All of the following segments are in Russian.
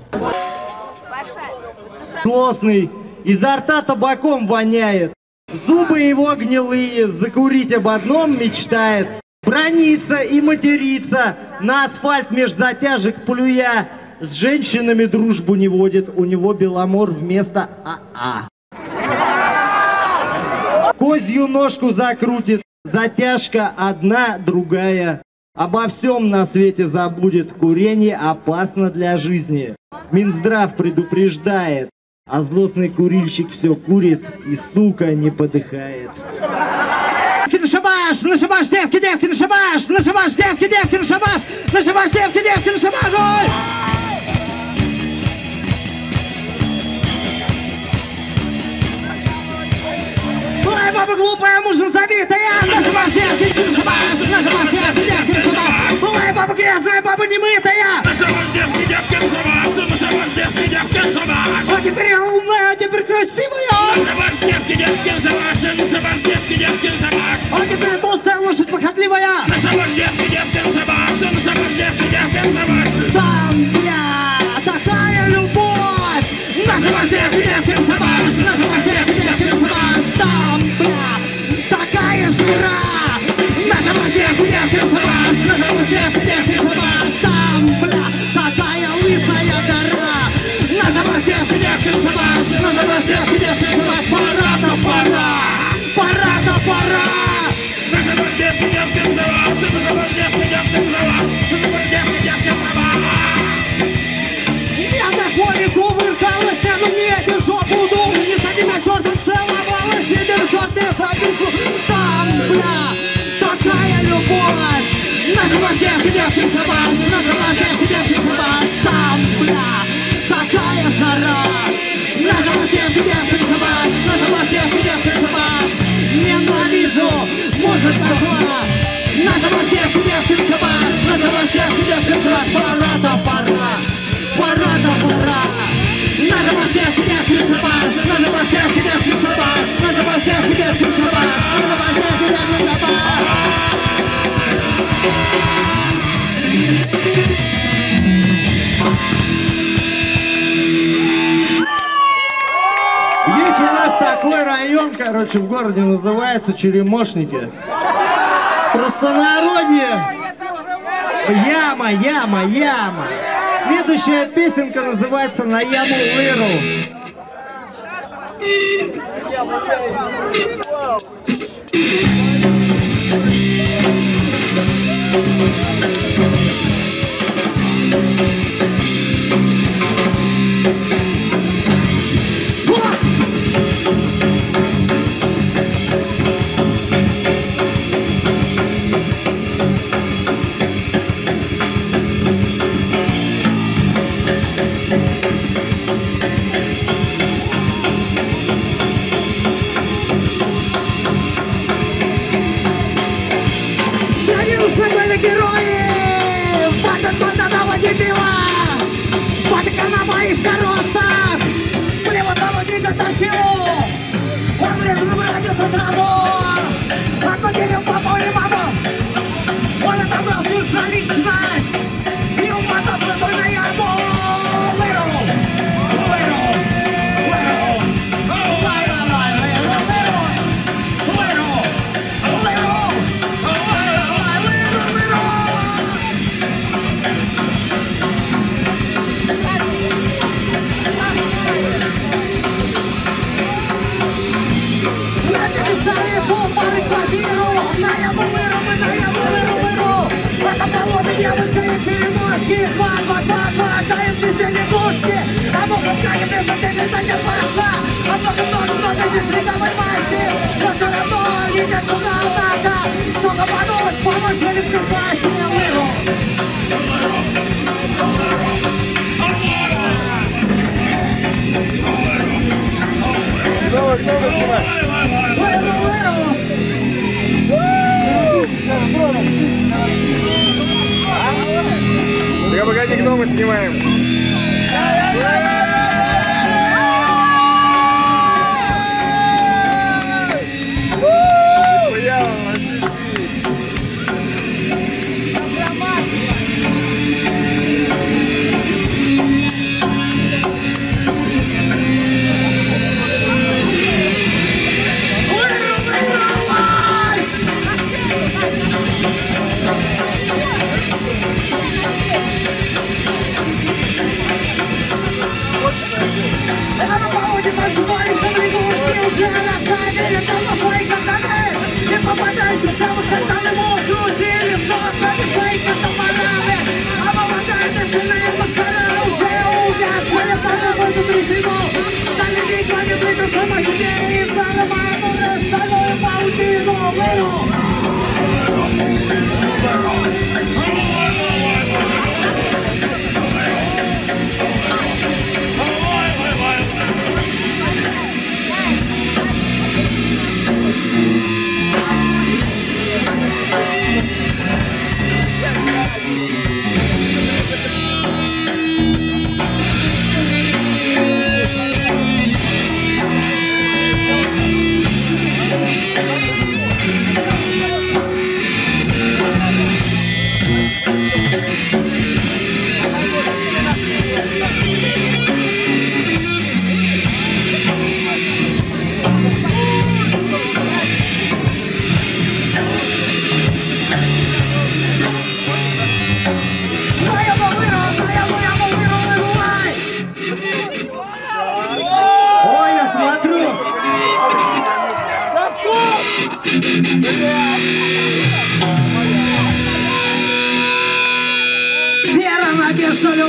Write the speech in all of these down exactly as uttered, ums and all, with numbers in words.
Злостный, изо рта табаком воняет. Зубы его гнилые, закурить об одном мечтает. Бранится и матерится, на асфальт меж затяжек плюя. С женщинами дружбу не водит, у него беломор вместо АА. Козью ножку закрутит, затяжка одна, другая. Обо всем на свете забудет, курение опасно для жизни. Минздрав предупреждает, а злостный курильщик все курит и, сука, не подыхает. На шабаш, на шабаш, девки, девки, на шабаш, на шабаш, девки, девки, на шабаш, на шабаш, девки, девки, на шабаш, ой! Ой, баба глупая, мужем забитая, на шабаш, девки, на шабаш, на шабаш, девки, девки, на шабаш, ой, баба грязная, баба немытая, на шабаш, девки, девки, на шабаш, на шабаш, девки, девки, на шабаш, а теперь я умная, а теперь красивая, на шабаш, девки, девки, на шабаш, на шабаш, девки, девки, на шабаш, а теперь толстая лошадь похотливая, на шабаш, девки, девки, на шабаш, на шабаш, девки, девки, на шабаш, там, бля, такая любовь, на шабаш, девки, девки, на шабаш, на шабаш, девки, девки, на шабаш, там, бля, такая жира, на шабаш, девки, девки, на шабаш, на шабаш, девки, девки, на шабаш, там, бля, такая лысая гора, на шабаш, девки, девки, на шабаш, на шабаш, девки, девки, на шабаш, пора-то пора, пора-то пора. Я на хорику выркалась, но мне эту жопу дул, не сади на чертом целовалась, не держат мне записку, там, бля, такая любовь, на животе девки шабаш, на животе девки шабаш, там, бля, такая жара, на животе девки шабаш, на животе девки шабаш, ненавижу, может пошла, на животе девки шабаш, на животе девки шабаш, пора-то пора, пора-то пора, на животе девки шабаш, на животе девки шабаш, на животе девки шабаш, на животе девки шабаш. Есть у нас такой район, короче, в городе, называется Черемошники. Простонародье. Яма, яма, яма. Следующая песенка называется «На яму лыру». Погоди, дома снимаем.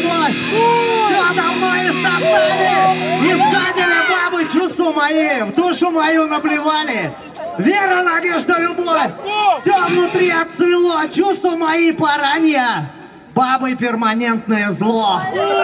любовь. Все давно истоптали, искатели бабы чувства мои, в душу мою наплевали. Вера, надежда, любовь, все внутри отцвело, чувства мои поранья, бабы перманентное зло.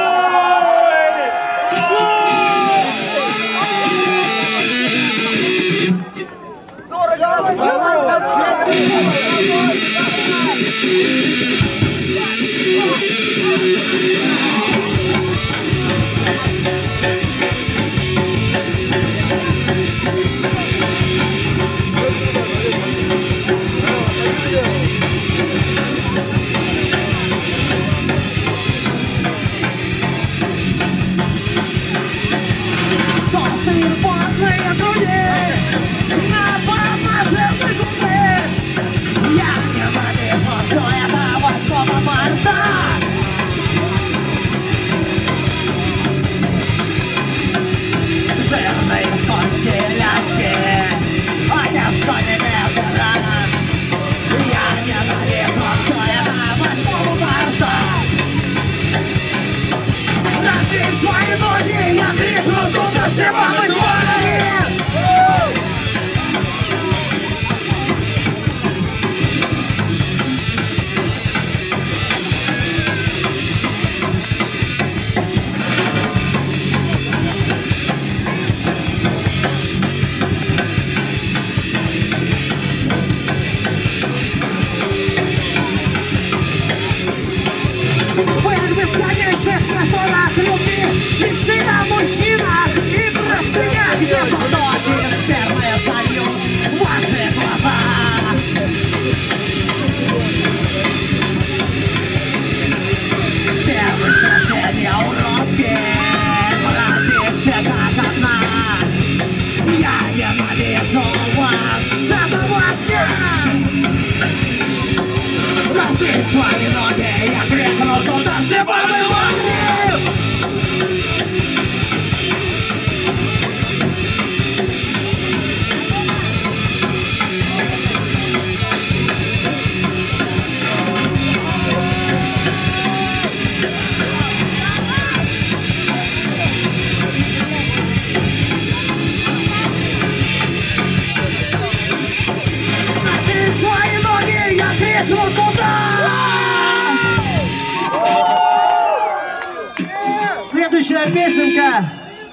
Следующая песенка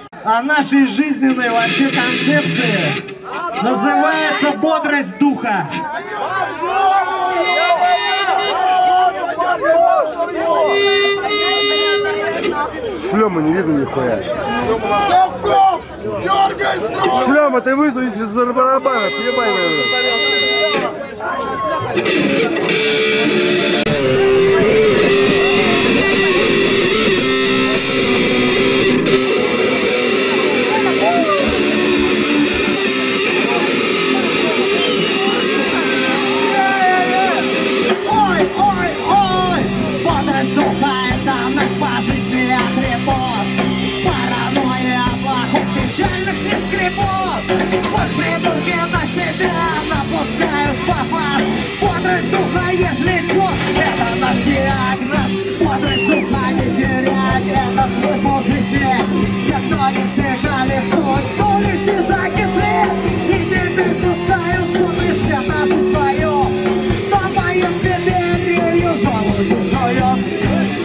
о нашей жизненной вообще концепции называется «Бодрость духа». Шлема не видно нихуя. Шлема, ты вызовись из барабана, съебай, Бодрость духа, если чё, это наш диагноз. Бодрость духа не терять, это смысл жизни. Те, кто не стигали суть, полностью закисли. И теперь пускают помнишь нашу свою, что моим себе жалую душою.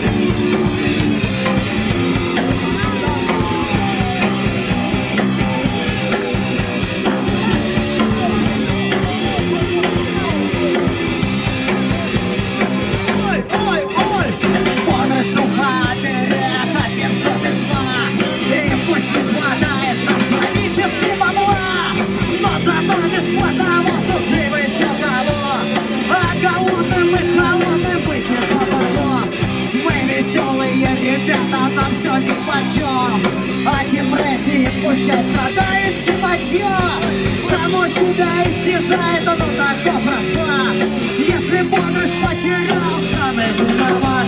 Ребята, нам все нипочем, а депрессии пущай страдает чемочье. Само себя исчезает, оно так проста. Если бодрость потерял, самый виноват.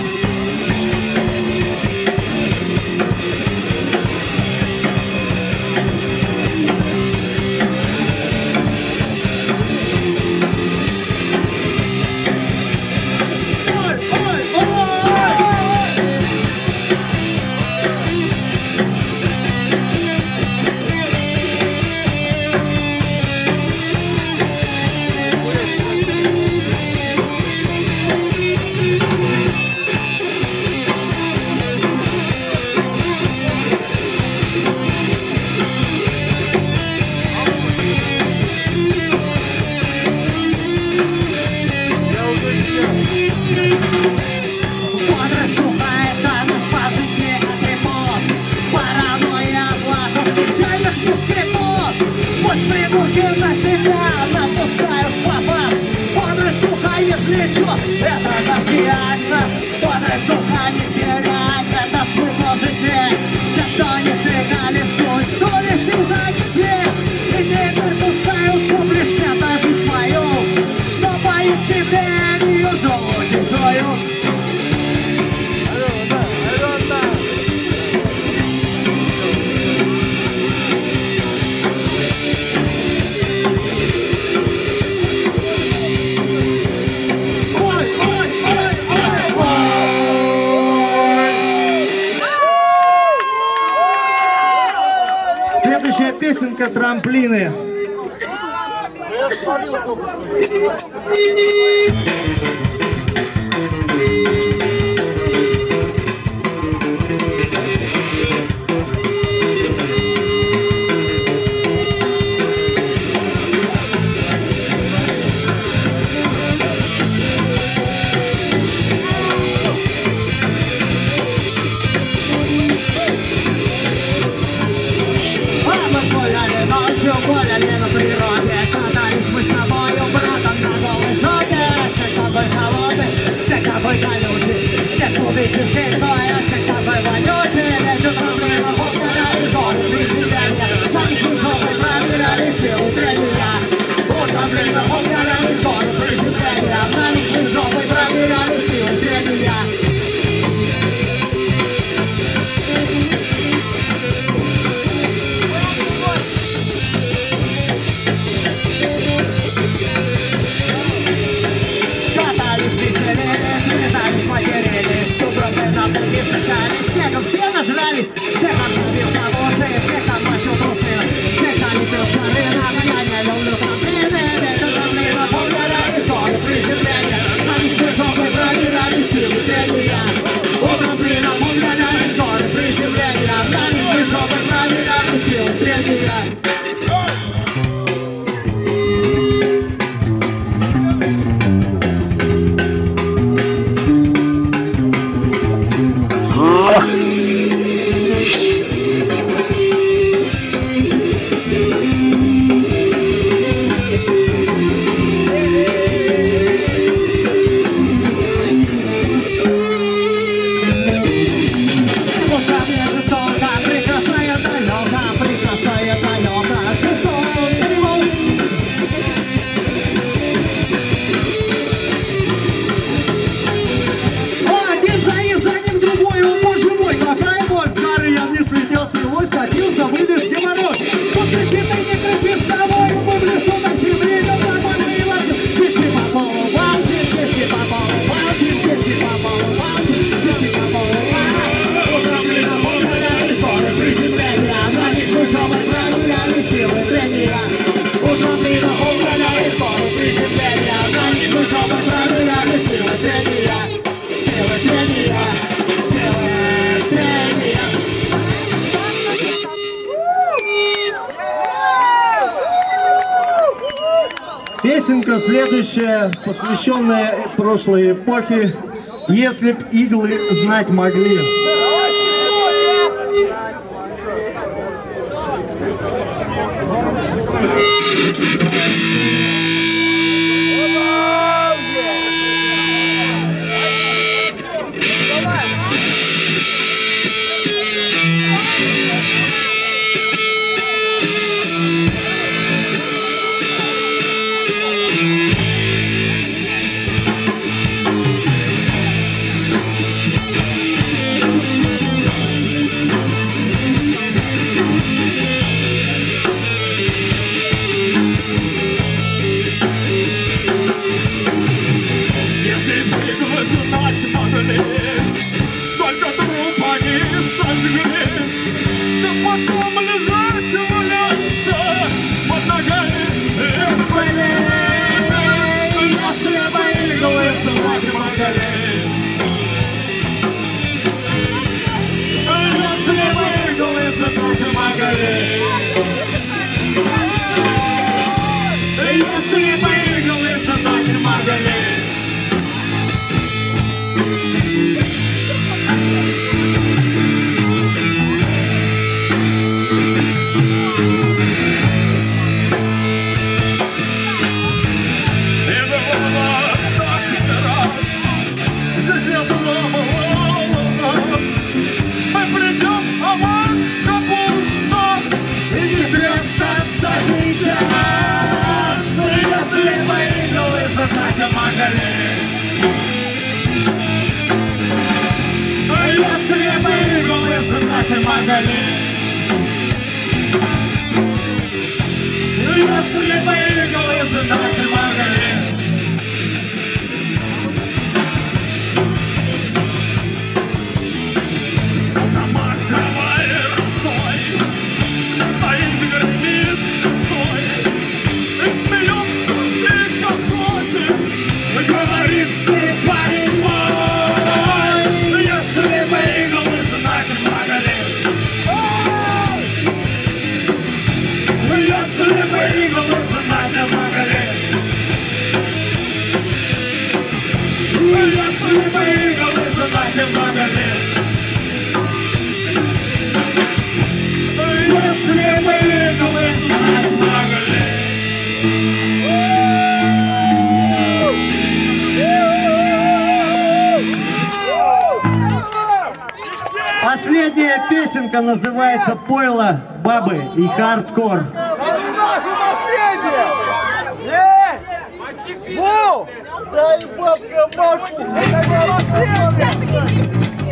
Следующая песенка «Трамплины». Гуляли на природе, катались мы с тобою, братом, на голой жопе. Снег такой холодный, снег такой колючий, снег кубический стоя, снег такой вонючий. Ветер трамплина повторяли горы приземления, на них мы жопой проверяли силу трения. У трамплина повторяли горы приземления, на них мы жопой проверяли силу трения. Снегом все нажрались, снег отбил калоши, снег там мочил трусы, снег налепил шары, но я не люблю трамплины. Ветер трамплина повторяли горы приземления, на них мы жопой проверяли силу трения. У трамплина повторяли горы приземления, на них мы жопой проверяли силу трения. Песенка следующая, посвященная прошлой эпохе, «Если б иглы знать могли». Магали. Если выиграл из нашей Магали. Последняя песенка называется «Пойло, бабы и хардкор». Воу! Дай бабка бабку! Это не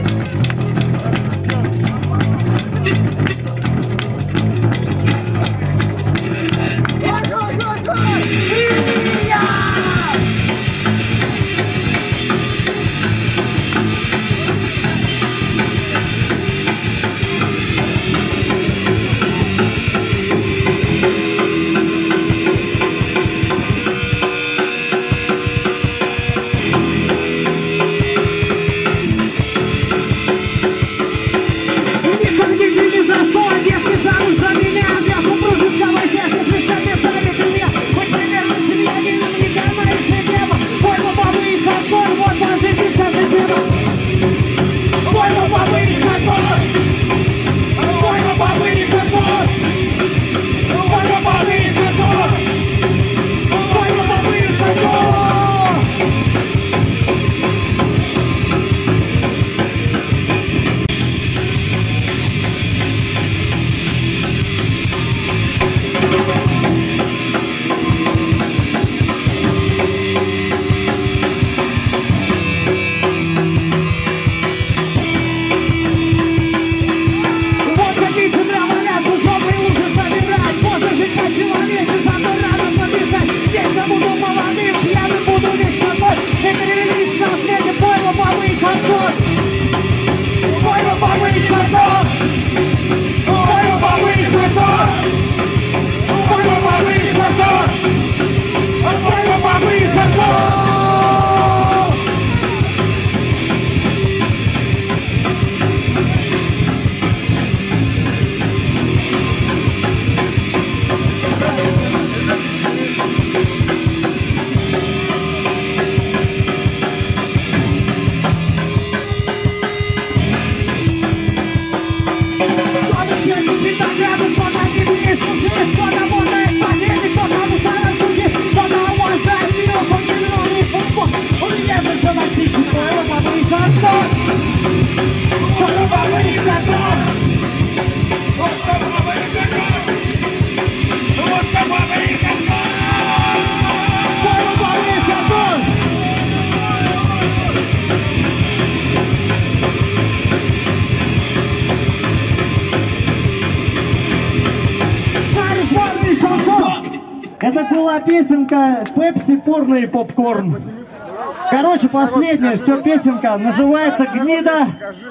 Это была песенка «Пепси, порно и попкорн». Короче, последняя, все песенка, называется «Гнида».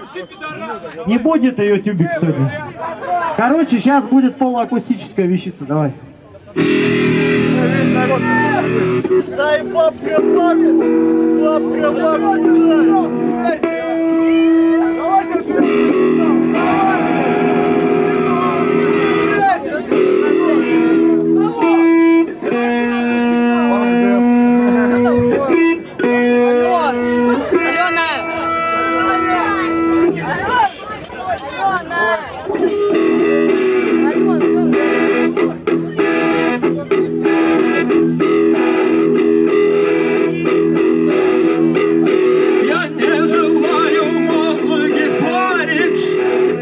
Не будет ее тюбик сегодня. Короче, сейчас будет полуакустическая вещица, давай. Дай бабка бабе, бабка бабе, давайте все, давай. Я не желаю музыки парить.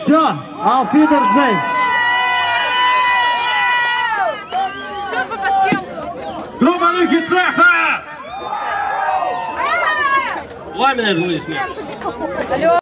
Все, ауфидерзейн. Группа Люки Цеха! Ламинер аплодисмент.